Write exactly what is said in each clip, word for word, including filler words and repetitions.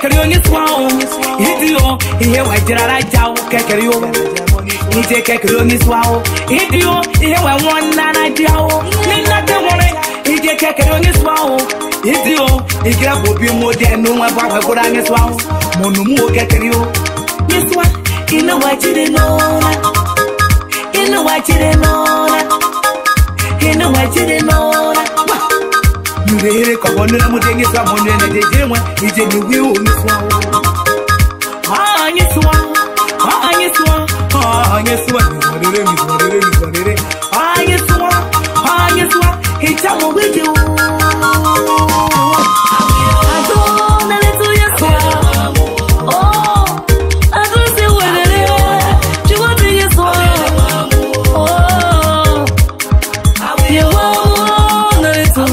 kekere ni swao idio ihe wa jirara jawo kekere yo ije kekere ni swao idio ihe wa wonna na jawo ni na te wore ije kekere ni swao idio igira bobi mode no wa ba gora ni swao monu mu kekere yo ni swa ina wa jire no ina wa jire no ina wa jire no Mure ko bonura mudengi swa monwe na dejemwe ije ni wi o ni swa ah ni swa ah ni swa ah ni swa ni re mi re mi re ah ni swa ah ni swa ita mo wi ju adona le tu ya swa oh adu se wele tu wa ti ya swa oh ye wa na le tu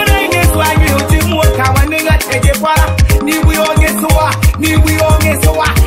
Ni we all get so what? Ni we all get so what?